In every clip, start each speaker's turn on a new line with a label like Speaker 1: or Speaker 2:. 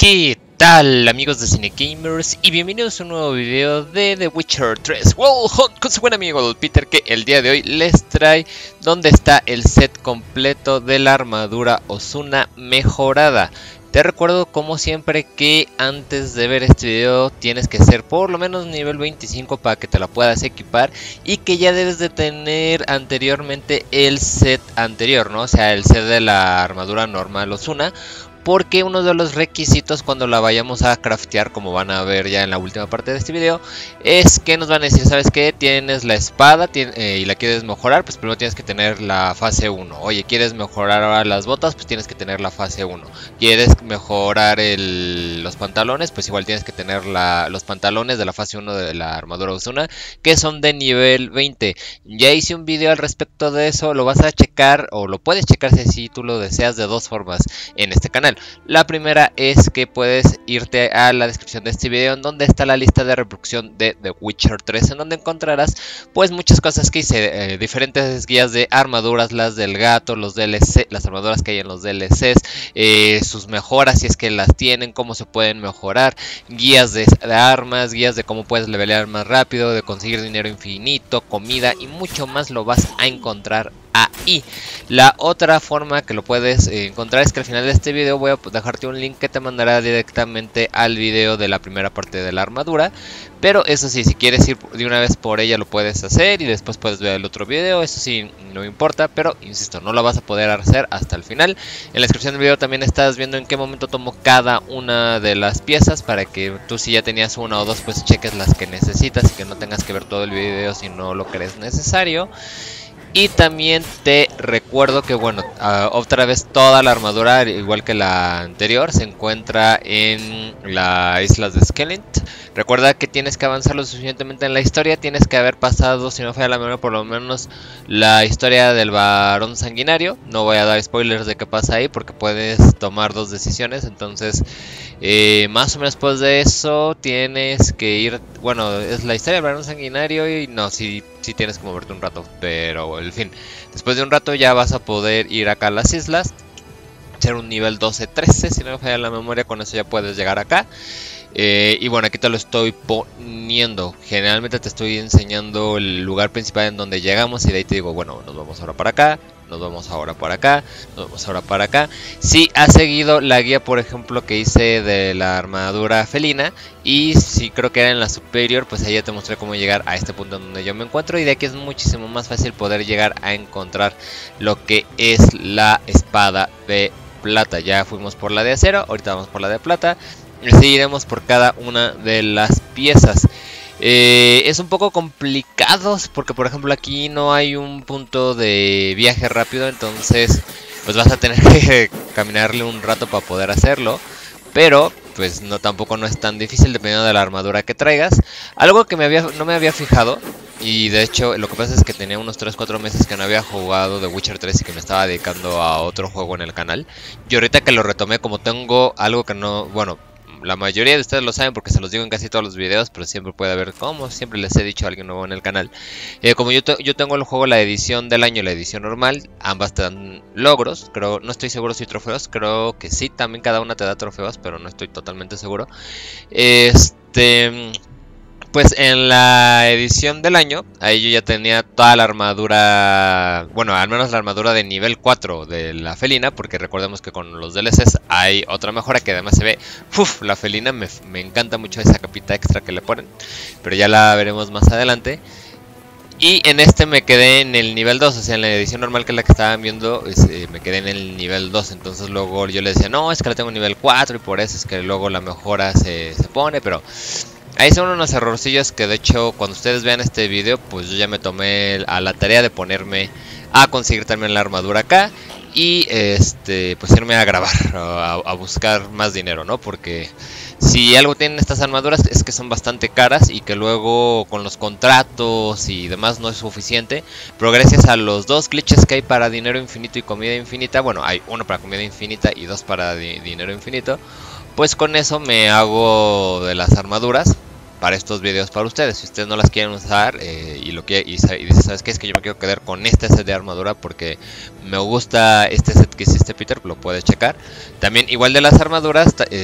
Speaker 1: ¿Qué tal, amigos de Cinegamers? Y bienvenidos a un nuevo video de The Witcher 3 Wild Hunt con su buen amigo el Peter, que el día de hoy les trae donde está el set completo de la armadura Ozuna mejorada. Te recuerdo como siempre que antes de ver este video tienes que ser por lo menos nivel 25 para que te la puedas equipar, y que ya debes de tener anteriormente el set anterior, ¿no? O sea, el set de la armadura normal Ozuna. Porque uno de los requisitos cuando la vayamos a craftear, como van a ver ya en la última parte de este video, es que nos van a decir, ¿sabes qué? Tienes la espada y la quieres mejorar, pues primero tienes que tener la fase 1. Oye, ¿quieres mejorar ahora las botas? Pues tienes que tener la fase 1. ¿Quieres mejorar los pantalones? Pues igual tienes que tener los pantalones de la fase 1 de la armadura Ozuna, que son de nivel 20. Ya hice un video al respecto de eso, lo vas a checar, o lo puedes checar si tú lo deseas, de dos formas en este canal. La primera es que puedes irte a la descripción de este video, en donde está la lista de reproducción de The Witcher 3, en donde encontrarás pues muchas cosas que hice, diferentes guías de armaduras, las del gato, los DLC, las armaduras que hay en los DLCs, sus mejoras si es que las tienen, cómo se pueden mejorar, guías de armas, guías de cómo puedes levelear más rápido, de conseguir dinero infinito, comida y mucho más lo vas a encontrar ahí. La otra forma que lo puedes encontrar es que al final de este video voy a dejarte un link que te mandará directamente al video de la primera parte de la armadura. Pero eso sí, si quieres ir de una vez por ella lo puedes hacer y después puedes ver el otro video. Eso sí, no importa, pero insisto, no lo vas a poder hacer hasta el final. En la descripción del video también estás viendo en qué momento tomo cada una de las piezas, para que tú, si ya tenías una o dos, pues cheques las que necesitas y que no tengas que ver todo el video si no lo crees necesario. Y también te recuerdo que, bueno, otra vez toda la armadura, igual que la anterior, se encuentra en las islas de Skelent. Recuerda que tienes que avanzar lo suficientemente en la historia. Tienes que haber pasado, si no me falla la memoria, por lo menos la historia del varón sanguinario. No voy a dar spoilers de qué pasa ahí, porque puedes tomar dos decisiones. Entonces, más o menos después de eso tienes que ir... Bueno, es la historia del varón sanguinario y no, sí tienes que moverte un rato, pero en fin, después de un rato ya vas a poder ir acá a las islas, ser un nivel 12-13, si no me falla la memoria, con eso ya puedes llegar acá. Y bueno, aquí te lo estoy poniendo. Generalmente te estoy enseñando el lugar principal en donde llegamos, y de ahí te digo, bueno, nos vamos ahora para acá, nos vamos ahora para acá, nos vamos ahora para acá. Si has seguido la guía, por ejemplo, que hice de la armadura felina, y si creo que era en la superior, pues ahí ya te mostré cómo llegar a este punto en donde yo me encuentro. Y de aquí es muchísimo más fácil poder llegar a encontrar lo que es la espada de plata. Ya fuimos por la de acero, ahorita vamos por la de plata. Y seguiremos por cada una de las piezas. Es un poco complicado porque, por ejemplo, aquí no hay un punto de viaje rápido, entonces pues vas a tener que caminarle un rato para poder hacerlo. Pero pues tampoco no es tan difícil, dependiendo de la armadura que traigas. Algo que no me había fijado, y de hecho lo que pasa es que tenía unos 3-4 meses que no había jugado The Witcher 3 y que me estaba dedicando a otro juego en el canal. Y ahorita que lo retomé, como tengo algo que no... Bueno, la mayoría de ustedes lo saben porque se los digo en casi todos los videos, pero siempre puede haber, como siempre les he dicho a alguien nuevo en el canal. Como yo tengo el juego, la edición del año y la edición normal, ambas te dan logros, creo, no estoy seguro si trofeos, creo que sí, también cada una te da trofeos, pero no estoy totalmente seguro. Pues en la edición del año, ahí yo ya tenía toda la armadura, bueno, al menos la armadura de nivel 4 de la felina, porque recordemos que con los DLCs hay otra mejora que además se ve, la felina, me encanta mucho esa capita extra que le ponen, pero ya la veremos más adelante. Y en este me quedé en el nivel 2, o sea, en la edición normal, que es la que estaban viendo, me quedé en el nivel 2. Entonces luego yo le decía, no, es que la tengo en nivel 4 y por eso es que luego la mejora se pone, pero... ahí son unos errorcillos que, de hecho, cuando ustedes vean este video, pues yo ya me tomé a la tarea de ponerme a conseguir también la armadura acá. Y pues irme a grabar, a buscar más dinero, ¿no? Porque si algo tienen estas armaduras es que son bastante caras, y que luego con los contratos y demás no es suficiente. Pero gracias a los dos glitches que hay para dinero infinito y comida infinita, bueno, hay uno para comida infinita y dos para dinero infinito, pues con eso me hago de las armaduras para estos videos para ustedes. Si ustedes no las quieren usar y dicen, ¿sabes qué? Es que yo me quiero quedar con este set de armadura porque me gusta este set que hiciste, Peter, lo puedes checar. También, igual de las armaduras,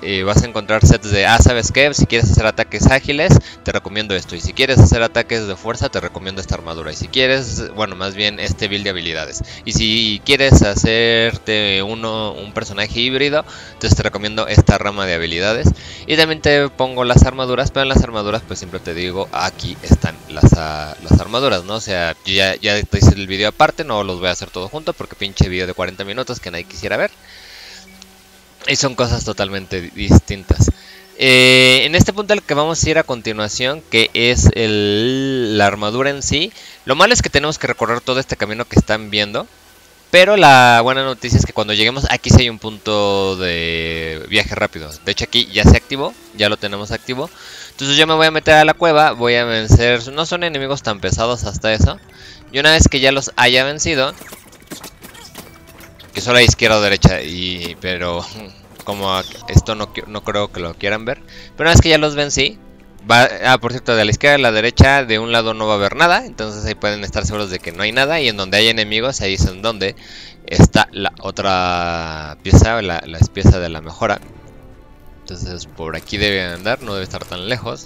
Speaker 1: vas a encontrar sets de, ¿sabes qué? Si quieres hacer ataques ágiles, te recomiendo esto. Y si quieres hacer ataques de fuerza, te recomiendo esta armadura. Y si quieres, bueno, más bien este build de habilidades. Y si quieres hacerte un personaje híbrido, entonces te recomiendo esta rama de habilidades. Y también te pongo las armaduras, pero en las armaduras pues siempre te digo, aquí están las armaduras, ¿no? O sea, yo ya te hice el video aparte, no los voy a hacer todo junto porque pinche video de 40 minutos que nadie quisiera ver. Y son cosas totalmente distintas. En este punto al que vamos a ir a continuación, que es la armadura en sí. Lo malo es que tenemos que recorrer todo este camino que están viendo. Pero la buena noticia es que cuando lleguemos aquí sí hay un punto de viaje rápido. De hecho aquí ya se activó, ya lo tenemos activo. Entonces yo me voy a meter a la cueva, voy a vencer, no son enemigos tan pesados hasta eso. Y una vez que ya los haya vencido, que solo hay izquierda o derecha, pero como esto no creo que lo quieran ver. Pero una vez que ya los vencí, por cierto, de la izquierda a la derecha, de un lado no va a haber nada. Entonces ahí pueden estar seguros de que no hay nada. Y en donde hay enemigos, ahí es en donde está la otra pieza, la pieza de la mejora. Entonces por aquí debe andar, no debe estar tan lejos.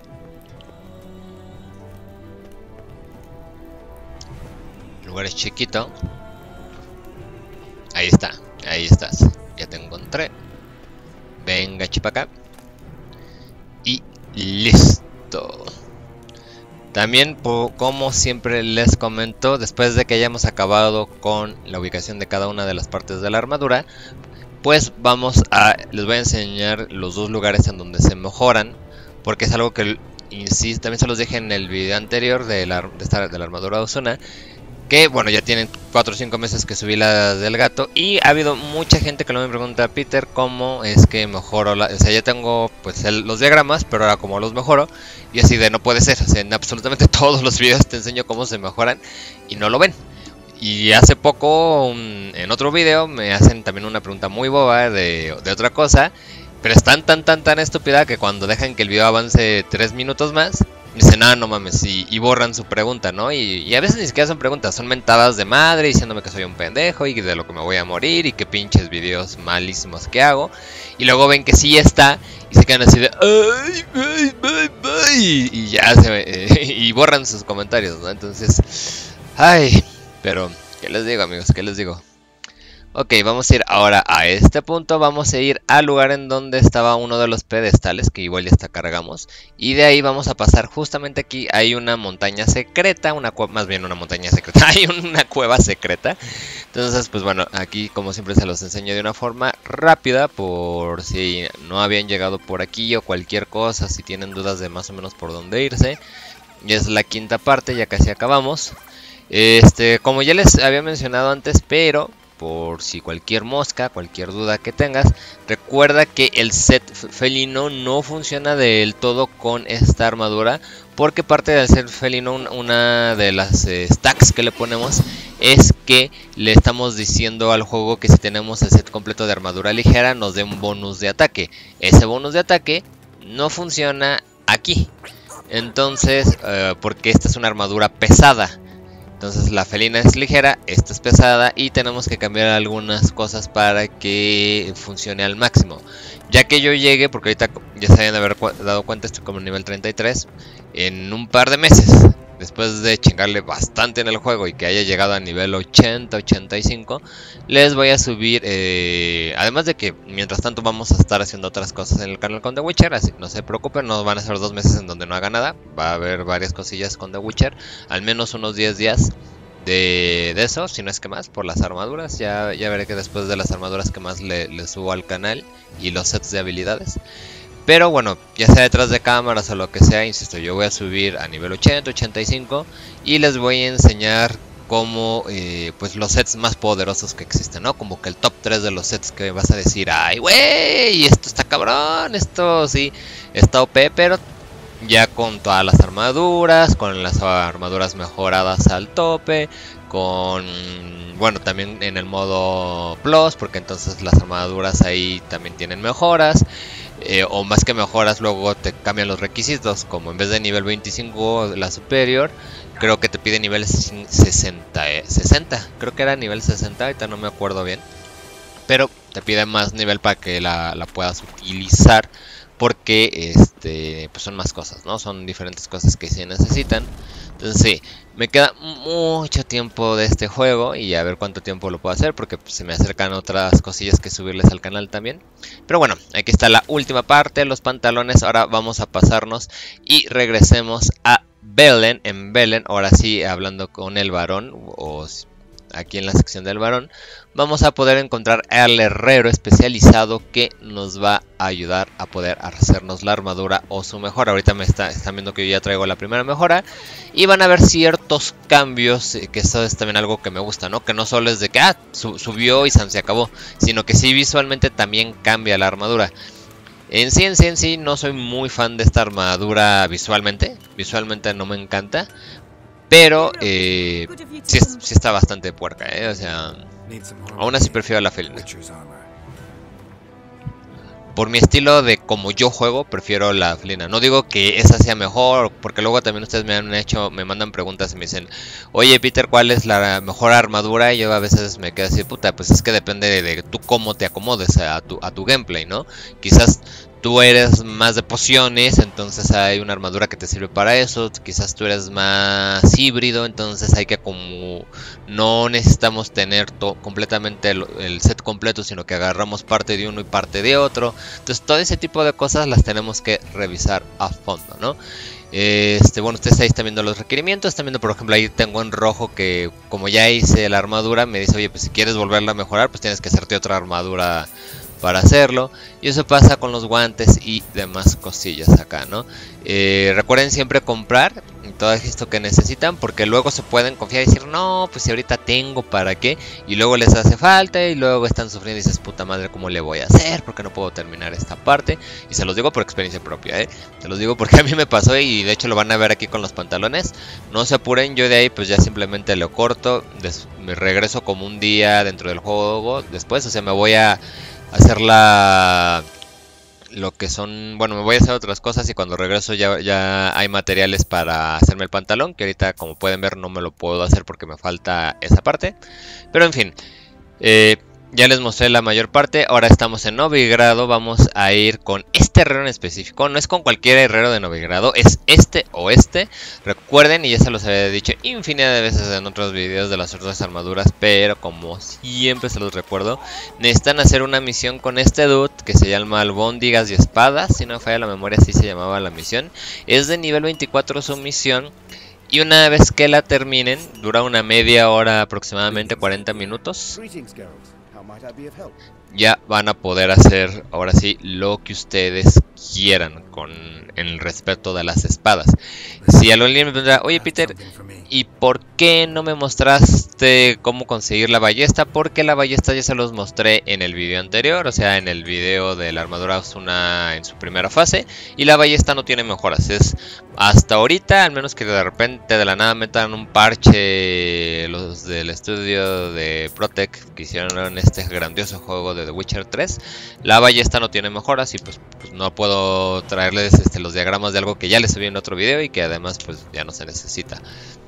Speaker 1: El lugar es chiquito. Ahí está, ahí estás. Ya te encontré. Venga, chipaca. Y listo. También, como siempre les comento, después de que hayamos acabado con la ubicación de cada una de las partes de la armadura, pues les voy a enseñar los dos lugares en donde se mejoran, porque es algo que, insisto, también se los dije en el video anterior de la armadura de Ozuna, que bueno, ya tienen 4 o 5 meses que subí la del gato, y ha habido mucha gente que me pregunta, Peter, ¿cómo es que mejoro o sea, ya tengo pues los diagramas, pero ahora cómo los mejoro? Y así de, no puede ser, o sea, en absolutamente todos los videos te enseño cómo se mejoran y no lo ven. Y hace poco, en otro video, me hacen también una pregunta muy boba de otra cosa, pero es tan estúpida que cuando dejan que el video avance 3 minutos más, dicen, no mames, y borran su pregunta, ¿no? Y a veces ni siquiera son preguntas, son mentadas de madre diciéndome que soy un pendejo y de lo que me voy a morir y que pinches videos malísimos que hago. Y luego ven que sí está y se quedan así de, y ya y borran sus comentarios, ¿no? Entonces, pero, ¿qué les digo, amigos? ¿Qué les digo? Ok, vamos a ir ahora a este punto, vamos a ir al lugar en donde estaba uno de los pedestales, que igual ya está cargamos. Y de ahí vamos a pasar justamente aquí, hay una montaña secreta, más bien una montaña secreta, hay una cueva secreta. Entonces, pues bueno, aquí como siempre se los enseño de una forma rápida, por si no habían llegado por aquí o cualquier cosa, si tienen dudas de más o menos por dónde irse. Y es la quinta parte, ya casi acabamos. Como ya les había mencionado antes, pero por si cualquier mosca, cualquier duda que tengas, recuerda que el set felino no funciona del todo con esta armadura, porque parte del set felino, una de las stacks que le ponemos, es que le estamos diciendo al juego que si tenemos el set completo de armadura ligera nos dé un bonus de ataque. Ese bonus de ataque no funciona aquí, entonces porque esta es una armadura pesada. Entonces la felina es ligera, esta es pesada y tenemos que cambiar algunas cosas para que funcione al máximo. Ya que yo llegue, porque ahorita ya se habían de haber dado cuenta, estoy como nivel 33, en un par de meses, después de chingarle bastante en el juego y que haya llegado a nivel 80, 85, les voy a subir, además de que mientras tanto vamos a estar haciendo otras cosas en el canal con The Witcher, así que no se preocupen, no van a ser 2 meses en donde no haga nada, va a haber varias cosillas con The Witcher, al menos unos 10 días de eso, si no es que más, por las armaduras, ya veré que después de las armaduras que más le subo al canal y los sets de habilidades. Pero bueno, ya sea detrás de cámaras o lo que sea, insisto, yo voy a subir a nivel 80, 85 y les voy a enseñar cómo, pues los sets más poderosos que existen, ¿no? Como que el top 3 de los sets que vas a decir, ay, güey, esto está cabrón, esto sí, está OP, pero ya con todas las armaduras, con las armaduras mejoradas al tope, con, bueno, también en el modo Plus, porque entonces las armaduras ahí también tienen mejoras. O más que mejoras, luego te cambian los requisitos, como en vez de nivel 25 la superior, creo que te pide nivel 60, creo que era nivel 60, ahorita no me acuerdo bien, pero te pide más nivel para que la puedas utilizar, porque pues son más cosas, ¿no? Son diferentes cosas que se necesitan. Entonces sí, me queda mucho tiempo de este juego y a ver cuánto tiempo lo puedo hacer, porque pues, se me acercan otras cosillas que subirles al canal también. Pero bueno, aquí está la última parte, los pantalones. Ahora vamos a pasarnos y regresemos a Velen. En Velen, ahora sí, hablando con el varón, o aquí en la sección del varón, vamos a poder encontrar al herrero especializado que nos va a ayudar a poder hacernos la armadura o su mejora. Ahorita están viendo que yo ya traigo la primera mejora y van a ver ciertos cambios, que eso es también algo que me gusta, ¿no? Que no solo es de que subió y se acabó, sino que sí visualmente también cambia la armadura. En sí no soy muy fan de esta armadura visualmente no me encanta, pero sí está bastante puerca, o sea, aún así prefiero la felina. Por mi estilo de como yo juego, prefiero la felina. No digo que esa sea mejor, porque luego también ustedes me mandan preguntas y me dicen, oye Peter, ¿cuál es la mejor armadura? Y yo a veces me quedo así, puta, pues es que depende de tú cómo te acomodes a tu gameplay, ¿no? Quizás tú eres más de pociones, entonces hay una armadura que te sirve para eso. Quizás tú eres más híbrido, entonces hay que como no necesitamos tener completamente el set completo, sino que agarramos parte de uno y parte de otro. Entonces todo ese tipo de cosas las tenemos que revisar a fondo, ¿no? Bueno, ustedes ahí están viendo los requerimientos, están viendo por ejemplo ahí tengo en rojo que como ya hice la armadura, me dice, oye, pues si quieres volverla a mejorar, pues tienes que hacerte otra armadura para hacerlo, y eso pasa con los guantes y demás cosillas acá, ¿no? Recuerden siempre comprar todo esto que necesitan, porque luego se pueden confiar y decir, no, pues si ahorita tengo, ¿para qué? Y luego les hace falta y luego están sufriendo y dices, puta madre, ¿cómo le voy a hacer? Porque no puedo terminar esta parte. Y se los digo por experiencia propia, se los digo porque a mí me pasó y de hecho lo van a ver aquí con los pantalones. No se apuren, yo de ahí pues ya simplemente lo corto, me regreso como un día dentro del juego después, o sea, me voy a hacer lo que son, bueno, me voy a hacer otras cosas y cuando regreso ya hay materiales para hacerme el pantalón, que ahorita como pueden ver no me lo puedo hacer porque me falta esa parte, pero en fin, ya les mostré la mayor parte. Ahora estamos en Novigrado. Vamos a ir con este herrero en específico. No es con cualquier herrero de Novigrado, es este o este. Recuerden, y ya se los había dicho infinidad de veces en otros videos de las otras armaduras, pero como siempre se los recuerdo, necesitan hacer una misión con este dude que se llama Albóndigas y Espadas. Si no me falla la memoria, así se llamaba la misión. Es de nivel 24 su misión. Y una vez que la terminen, dura una media hora, aproximadamente 40 minutos. Ya van a poder hacer ahora sí lo que ustedes quieran con el respeto de las espadas. Si alguien me pregunta, oye Peter, ¿y por qué no me mostraste cómo conseguir la ballesta? Porque la ballesta ya se los mostré en el video anterior, o sea, en el video de la armadura Asuna en su primera fase. Y la ballesta no tiene mejoras, es hasta ahorita, al menos que de repente de la nada metan un parche los del estudio de Protec que hicieron este grandioso juego de The Witcher 3. La ballesta no tiene mejoras y pues no puedo traerles los diagramas de algo que ya les subí en otro video y que además pues ya no se necesita.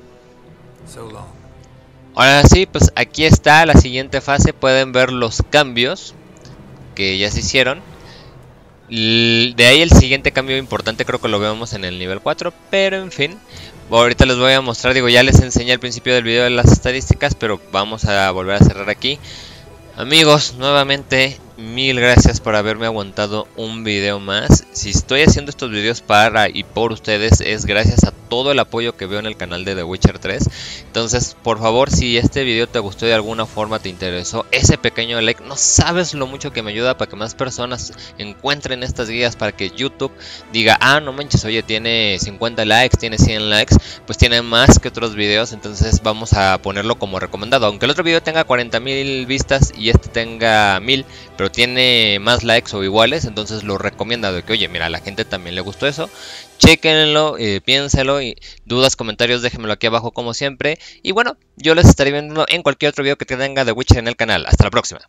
Speaker 1: Ahora sí, pues aquí está la siguiente fase. Pueden ver los cambios que ya se hicieron. De ahí el siguiente cambio importante creo que lo vemos en el nivel 4, pero en fin, ahorita les voy a mostrar, digo, ya les enseñé al principio del video las estadísticas, pero vamos a volver a cerrar aquí. Amigos, nuevamente mil gracias por haberme aguantado un video más. Si estoy haciendo estos videos para y por ustedes es gracias a todo el apoyo que veo en el canal de The Witcher 3. Entonces, por favor, si este video te gustó de alguna forma, te interesó, ese pequeño like, no sabes lo mucho que me ayuda para que más personas encuentren estas guías, para que YouTube diga, ah, no manches, oye, tiene 50 likes, tiene 100 likes, pues tiene más que otros videos, entonces vamos a ponerlo como recomendado. Aunque el otro video tenga 40,000 vistas y este tenga 1000, pero tiene más likes o iguales, entonces lo recomienda de que, oye, mira, a la gente también le gustó eso. Chequenlo, piénselo y dudas, comentarios, déjenmelo aquí abajo como siempre. Y bueno, yo les estaré viendo en cualquier otro video que tenga de Witcher en el canal. Hasta la próxima.